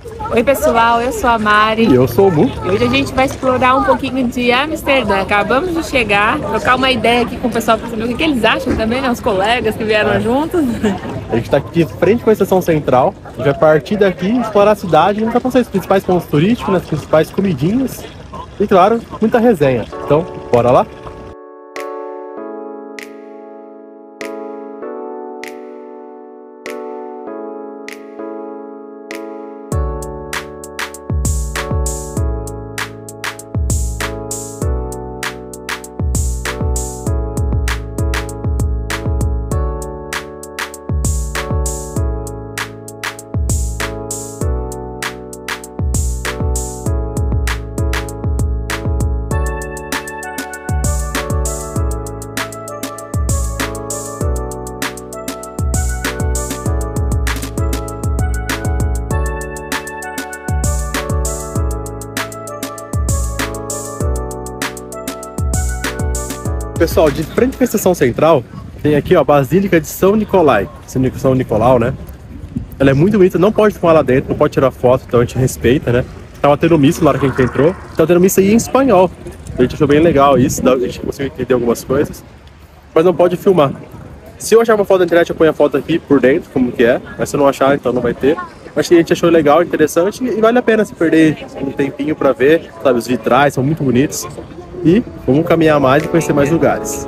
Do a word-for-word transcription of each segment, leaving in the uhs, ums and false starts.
Oi pessoal, eu sou a Mari. E eu sou o Mu. E hoje a gente vai explorar um pouquinho de Amsterdã. Acabamos de chegar, trocar uma ideia aqui com o pessoal para saber o que eles acham também, né? Os colegas que vieram é. juntos. A gente está aqui de frente com a estação central. A gente vai partir daqui, explorar a cidade, mostrar para vocês os principais pontos turísticos, as principais comidinhas e, claro, muita resenha. Então, bora lá? Pessoal, de frente com a estação central, tem aqui ó, a Basílica de São Nicolai, São Nicolau, né? Ela é muito bonita, não pode filmar lá dentro, não pode tirar foto, então a gente respeita, né? Tava tendo missa na hora que a gente entrou, tava tendo missa aí em espanhol. A gente achou bem legal isso, a gente conseguiu entender algumas coisas, mas não pode filmar. Se eu achar uma foto da internet, eu ponho a foto aqui por dentro, como que é, mas se eu não achar, então não vai ter. Mas a gente achou legal, interessante e vale a pena se perder um tempinho pra ver, sabe? Os vitrais são muito bonitos. E vamos caminhar mais e conhecer mais lugares.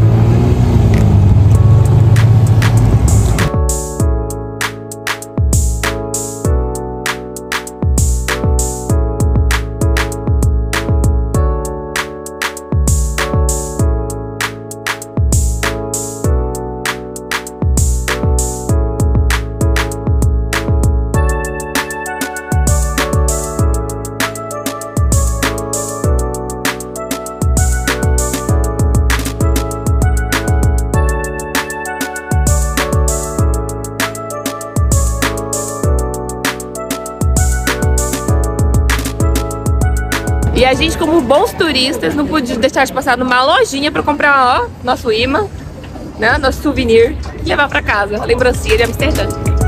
E a gente, como bons turistas, não podia deixar de passar numa lojinha para comprar, ó, nosso imã, né, nosso souvenir e levar para casa, a lembrancinha de Amsterdã.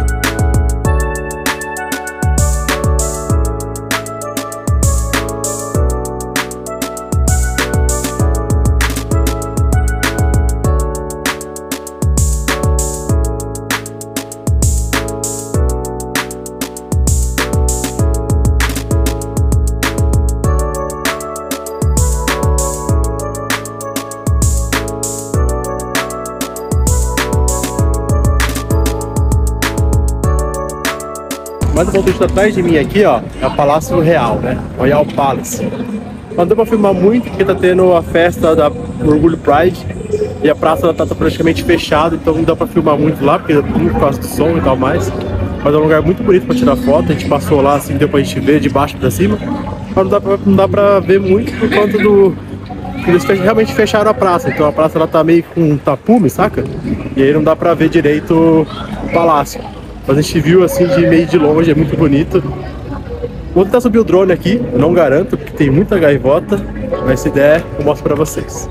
Mais um ponto turístico atrás de mim aqui, ó, é o Palácio Real, né? Royal Palace. Não deu pra filmar muito porque tá tendo a festa da Orgulho Pride e a praça ela tá, tá praticamente fechada, então não dá pra filmar muito lá, porque muito por causa do som e tal mais. Mas é um lugar muito bonito pra tirar foto, a gente passou lá assim, deu pra gente ver de baixo pra cima. Mas não dá pra, não dá pra ver muito por conta do... Eles realmente fecharam a praça, então a praça ela tá meio com um tapume, saca? E aí não dá pra ver direito o palácio. Mas a gente viu assim de meio de longe, é muito bonito. Vou tentar subir o drone aqui, não garanto, porque tem muita gaivota, mas se der, eu mostro pra vocês.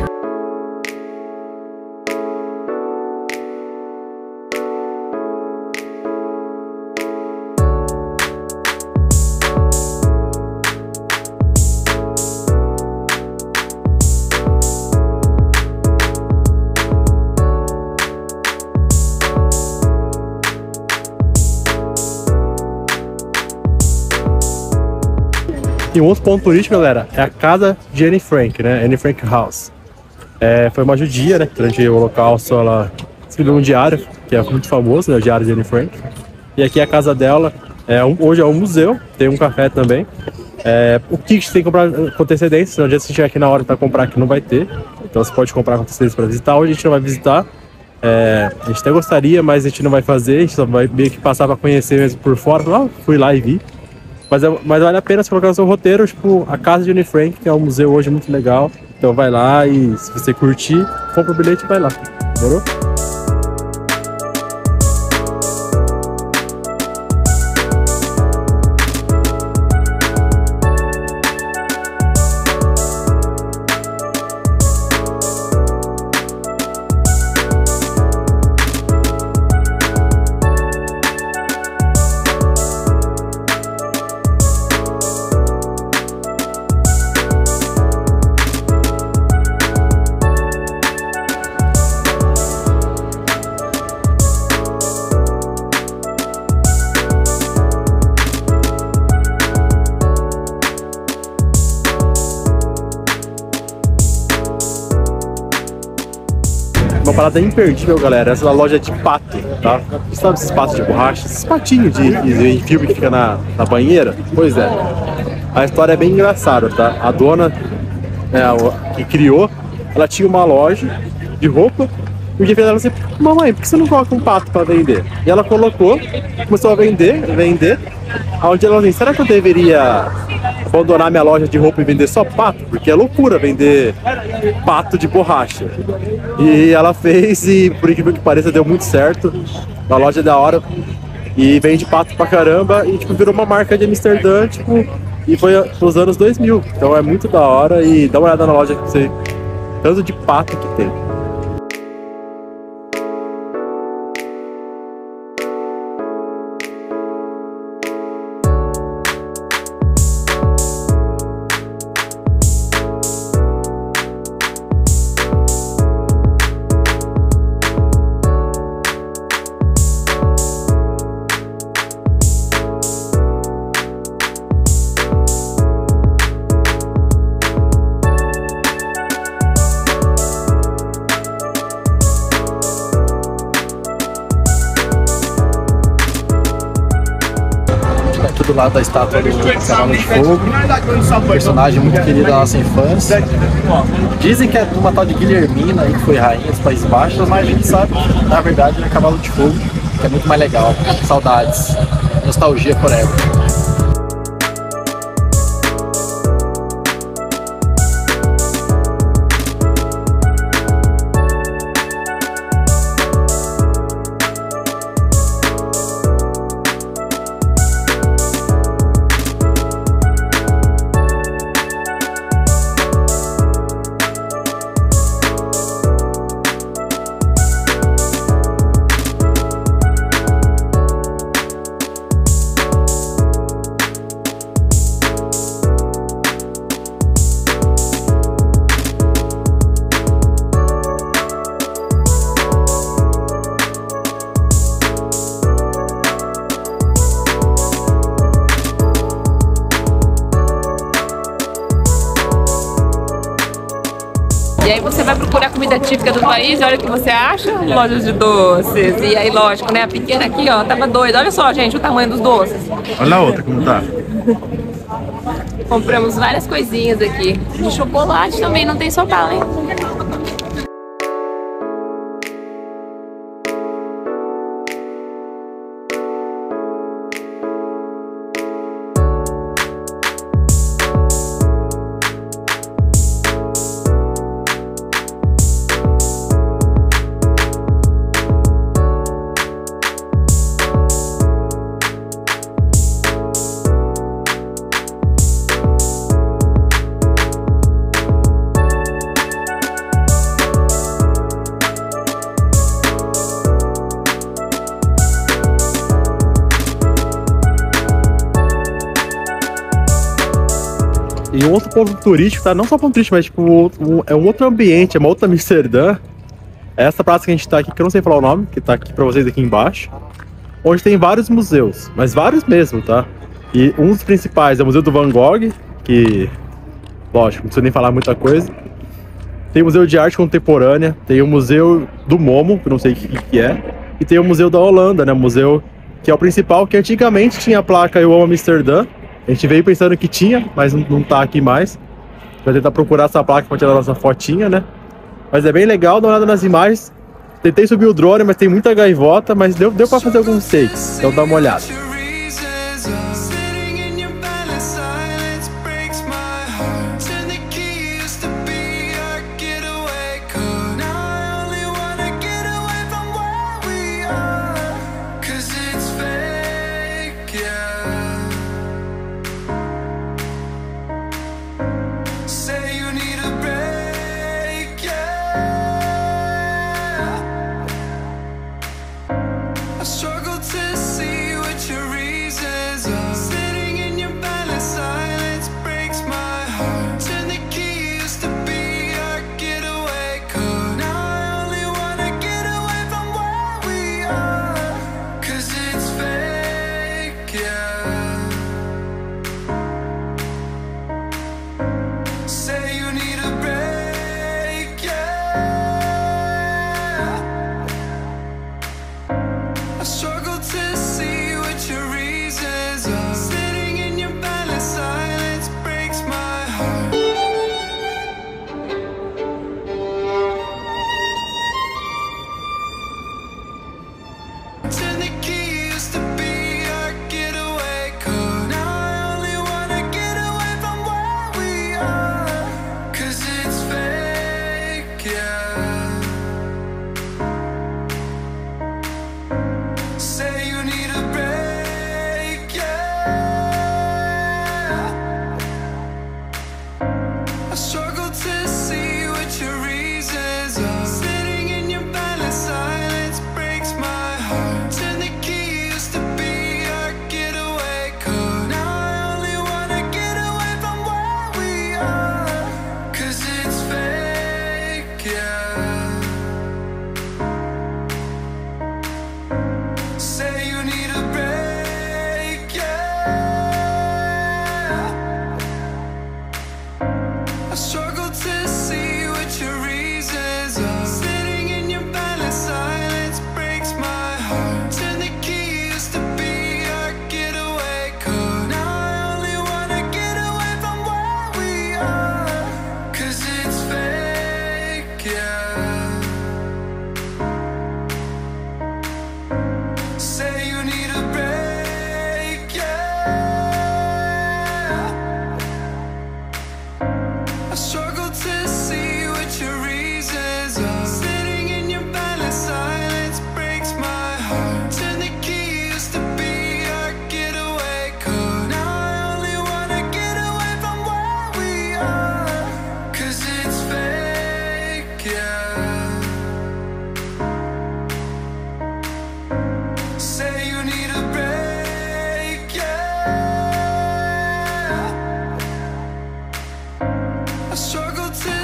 E um outro ponto turístico, galera, é a casa de Anne Frank, né? Anne Frank House. É, foi uma judia, né? Durante o Holocausto, ela escreveu um diário, que é muito famoso, né? O Diário de Anne Frank. E aqui é a casa dela. É um, hoje é um museu, tem um café também. É, o kit tem que comprar com antecedência, senão no dia que você chegar aqui na hora para comprar aqui não vai ter. Então você pode comprar com antecedência para visitar. Hoje a gente não vai visitar. É, a gente até gostaria, mas a gente não vai fazer. A gente só vai meio que passar para conhecer mesmo por fora. Ah, fui lá e vi. Mas, é, mas vale a pena se colocar no seu roteiro, tipo, a casa de Anne Frank, que é um museu hoje muito legal. Então vai lá e se você curtir, compra o bilhete e vai lá. Demorou? parada imperdível, galera. Essa é a loja de pato, tá? Você sabe esses patos de borracha? Esses patinhos de, de, de filme que fica na, na banheira? Pois é. A história é bem engraçada, tá? A dona é, a, que criou, ela tinha uma loja de roupa. E o dia fez ela assim, mamãe, por que você não coloca um pato pra vender? E ela colocou, começou a vender, vender. Onde ela falou assim, será que eu deveria abandonar minha loja de roupa e vender só pato? Porque é loucura vender pato de borracha. E ela fez e, por incrível que pareça, deu muito certo. A loja é da hora. E vende pato pra caramba e tipo, virou uma marca de Amsterdã, tipo, e foi nos anos dois mil. Então é muito da hora e dá uma olhada na loja que você... tanto de pato que tem. Do lado da estátua do Cavalo de Fogo, um personagem muito querido da nossa infância. Dizem que é uma tal de Guilhermina aí, que foi rainha dos Países Baixos, mas a gente sabe que na verdade é Cavalo de Fogo, que é muito mais legal. Saudades, nostalgia forever. E aí você vai procurar comida típica do país, olha o que você acha, lojas de doces. E aí, lógico, né, a pequena aqui, ó, tava doida. Olha só, gente, o tamanho dos doces. Olha a outra como tá. Compramos várias coisinhas aqui. De chocolate também, não tem só bala, hein? E um outro ponto turístico, tá? Não só ponto turístico, mas tipo, um, é um outro ambiente, é uma outra Amsterdã. É essa praça que a gente tá aqui, que eu não sei falar o nome, que tá aqui pra vocês aqui embaixo. Onde tem vários museus, mas vários mesmo, tá? E um dos principais é o Museu do Van Gogh, que, lógico, não precisa nem falar muita coisa. Tem o Museu de Arte Contemporânea, tem o Museu do Momo, que eu não sei o que, que é. E tem o Museu da Holanda, né? O museu que é o principal, que antigamente tinha a placa Eu Amo Amsterdã. A gente veio pensando que tinha, mas não, não tá aqui mais. Vai tentar procurar essa placa para tirar a nossa fotinha, né? Mas é bem legal, dá uma olhada nas imagens. Tentei subir o drone, mas tem muita gaivota, mas deu, deu para fazer alguns takes. Então dá uma olhada. Struggle to see what you're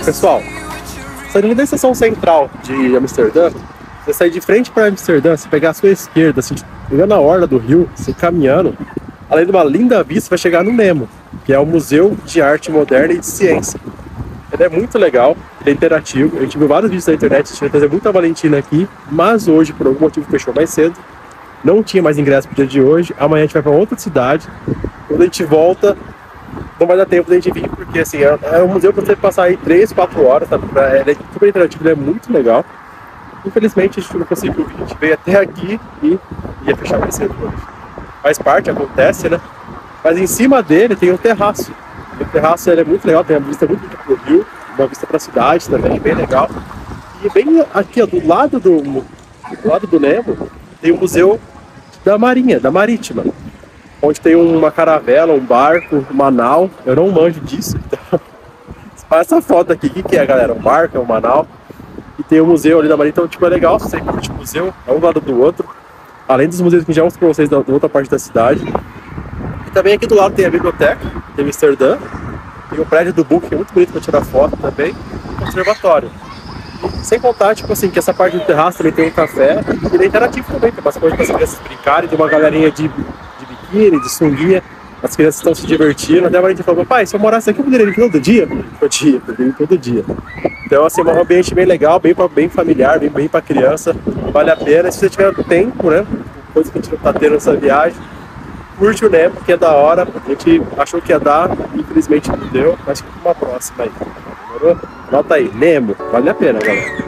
Pessoal, saindo da estação central de Amsterdã, você sair de frente para Amsterdã, você pegar a sua esquerda, assim, pegando a orla do rio, você caminhando, além de uma linda vista, você vai chegar no Nemo, que é o Museu de Arte Moderna e de Ciência. Ele é muito legal, ele é interativo. A gente viu vários vídeos na internet, a gente vai trazer muita Valentina aqui, mas hoje, por algum motivo, fechou mais cedo. Não tinha mais ingresso pro dia de hoje. Amanhã a gente vai para outra cidade. Quando a gente volta, não vai dar tempo da gente vir, porque assim, é, é um museu para você passar aí três, quatro horas, tá? Ele é super interativo, ele é muito legal. Infelizmente a gente não conseguiu vir, a gente veio até aqui e ia fechar mais cedo hoje. Faz parte, acontece, né? Mas em cima dele tem um terraço. O terraço ele é muito legal, tem uma vista muito bonita pro rio, uma vista para a cidade também, bem legal. E bem aqui, ó, do lado do, do lado do Nemo, tem o Museu da Marinha, da Marítima, onde tem uma caravela, um barco, uma nau. Eu não manjo disso, então faz essa foto aqui. O que, que é, galera? Um barco, é uma nau. E tem o museu ali da Marinha, então tipo, é legal, você curte o museu, é um lado do outro. Além dos museus que já mostrei para vocês da, da outra parte da cidade. E também aqui do lado tem a biblioteca, tem Amsterdã. Tem o prédio do Book, que é muito bonito para tirar foto também. E o conservatório. E, sem contar, tipo assim, que essa parte do terraço também tem um café. E ele é interativo também, tem umas coisas para as crianças brincarem. Tem uma galerinha de, de biquíni, de sunguinha. As crianças estão se divertindo. Até a Marinha falou, pai, se eu morasse aqui, eu poderia ir todo dia? Todo dia, poderia ir todo dia. Então, assim, é um ambiente bem legal, bem, bem familiar, bem, bem para criança. Vale a pena. Se você tiver tempo, né? Coisa que a gente não tá tendo nessa viagem. Curte o Nemo, que é da hora. A gente achou que ia dar, infelizmente não deu. Mas fica uma próxima aí. Demorou? Nota aí, Nemo. Vale a pena, galera.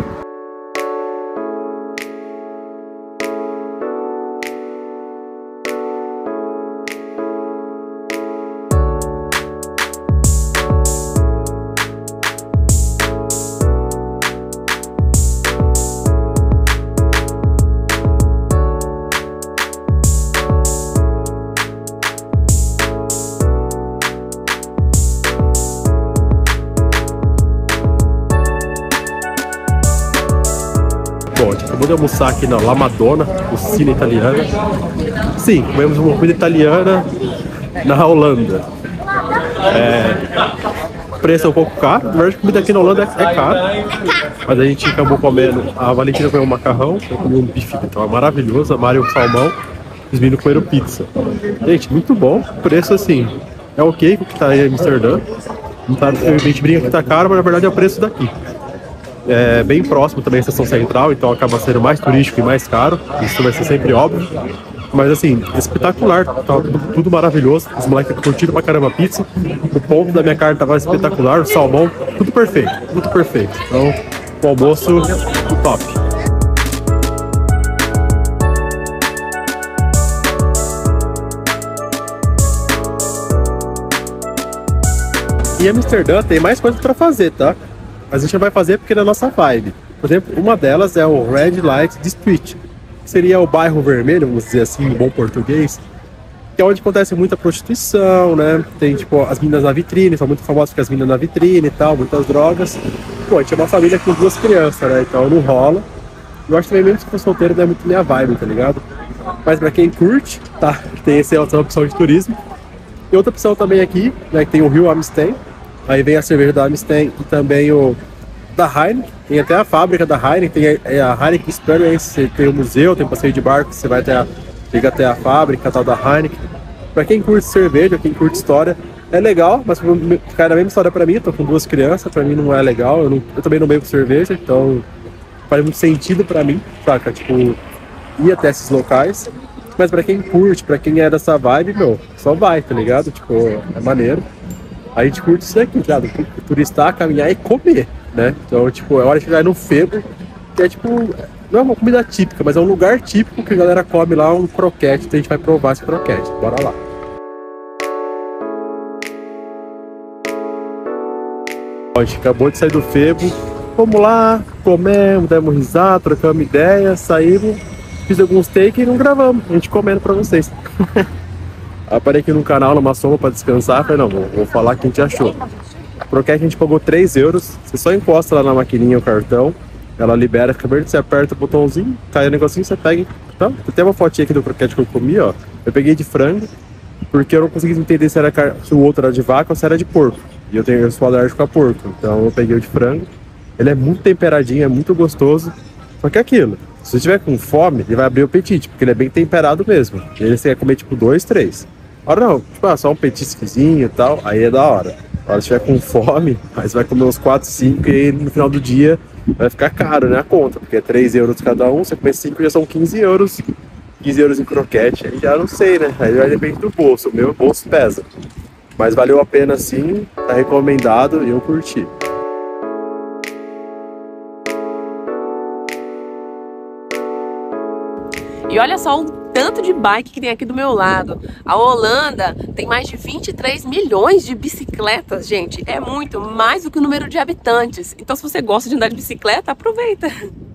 Bom, a gente acabou de almoçar aqui na La Madonna, cucina italiana. Sim, comemos uma comida italiana na Holanda. É, o preço é um pouco caro, na verdade a comida aqui na Holanda é, é cara. Mas a gente acabou comendo, a Valentina comeu um macarrão, eu comi um bife que estava maravilhoso, a Mari um salmão, os meninos comeram pizza. Gente, muito bom, o preço assim, é ok com o que está aí em Amsterdã. Não tá, a gente brinca que está caro, mas na verdade é o preço daqui. É bem próximo também à estação central, então acaba sendo mais turístico e mais caro, isso vai ser sempre óbvio. Mas assim, espetacular, tá tudo, tudo maravilhoso, os moleques curtiram pra caramba a pizza, o ponto da minha carne tava espetacular, o salmão, tudo perfeito, tudo perfeito. Então, o almoço, top. E Amsterdã tem mais coisas pra fazer, tá? Mas a gente não vai fazer porque é da nossa vibe. Por exemplo, uma delas é o Red Light District, que seria o bairro vermelho, vamos dizer assim, em bom português, que é onde acontece muita prostituição, né? Tem, tipo, as meninas na vitrine, são muito famosas porque as meninas na vitrine e tal, muitas drogas. Pô, a gente é uma família com duas crianças, né? Então não rola. Eu acho também, mesmo se for solteiro, não é muito minha vibe, tá ligado? Mas pra quem curte, tá? Tem essa opção de turismo. E outra opção também aqui, né? Que tem o Rio Amstel. Aí vem a cerveja da Amstel e também o da Heineken. Tem até a fábrica da Heineken, tem a, a Heineken Experience, tem o museu, tem o passeio de barco, você vai até a, chega até a fábrica tal da Heineken. Pra quem curte cerveja, quem curte história, é legal, mas ficar na mesma história pra mim, eu tô com duas crianças, pra mim não é legal, eu, não, eu também não bebo cerveja, então faz muito sentido pra mim, saca? Tipo, ir até esses locais. Mas pra quem curte, pra quem é dessa vibe, meu, só vai, tá ligado? Tipo, é maneiro. A gente curte isso daqui, tá ligado? Turistar, caminhar e comer, né? Então, tipo, é hora de chegar no Febo, que é tipo, não é uma comida típica, mas é um lugar típico que a galera come lá, um croquete, então a gente vai provar esse croquete. Bora lá. A gente acabou de sair do Febo, vamos lá, comemos, demos risada, trocamos ideia, saímos, fiz alguns takes e não gravamos, a gente comendo pra vocês. Aparei aqui no canal, numa soma pra descansar, falei, não, vou, vou falar o que a gente achou. O croquete a gente pagou três euros, você só encosta lá na maquininha o cartão, ela libera, fica verde, você aperta o botãozinho, cai o negocinho, você pega. Tá? Tem uma fotinha aqui do croquete que eu comi, ó. Eu peguei de frango, porque eu não consegui entender se, era car... se o outro era de vaca ou se era de porco. E eu tenho eu sou alérgico a porco, então eu peguei o de frango. Ele é muito temperadinho, é muito gostoso. Só que é aquilo, se você tiver com fome, ele vai abrir o apetite, porque ele é bem temperado mesmo. E ele você quer comer tipo dois, três. Agora não, tipo, ah, só um petisquezinho e tal, aí é da hora. Agora se tiver com fome, aí você vai comer uns quatro, cinco e aí no final do dia vai ficar caro, né, a conta. Porque é três euros cada um, você comer cinco já são quinze euros. quinze euros em croquete, aí já não sei, né? Aí vai depender do bolso, o meu bolso pesa. Mas valeu a pena sim, tá recomendado e eu curti. E olha só o tanto de bike que tem aqui do meu lado. A Holanda tem mais de vinte e três milhões de bicicletas, gente. É muito, mais do que o número de habitantes. Então se você gosta de andar de bicicleta, aproveita.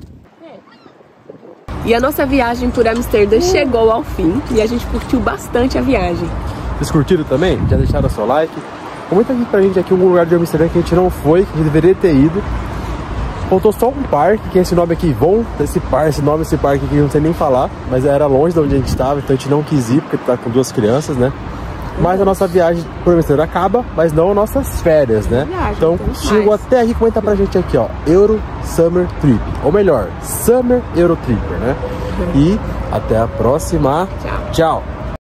E a nossa viagem por Amsterdã chegou ao fim e a gente curtiu bastante a viagem. Vocês curtiram também? Já deixaram o seu like? Comenta aqui pra gente aqui um lugar de Amsterdã que a gente não foi, que a gente deveria ter ido. Faltou só um parque, que é esse nome aqui, Von, esse, par, esse nome desse parque aqui eu não sei nem falar, mas era longe de onde a gente estava, então a gente não quis ir, porque tá com duas crianças, né? Mas a nossa viagem por Amsterdã acaba, mas não nossas férias, né? Viagem, então, chegou mais. Até aqui, comenta pra gente aqui, ó, Euro Summer Trip, ou melhor, Summer Euro Tripper, né? E até a próxima. Tchau. Tchau.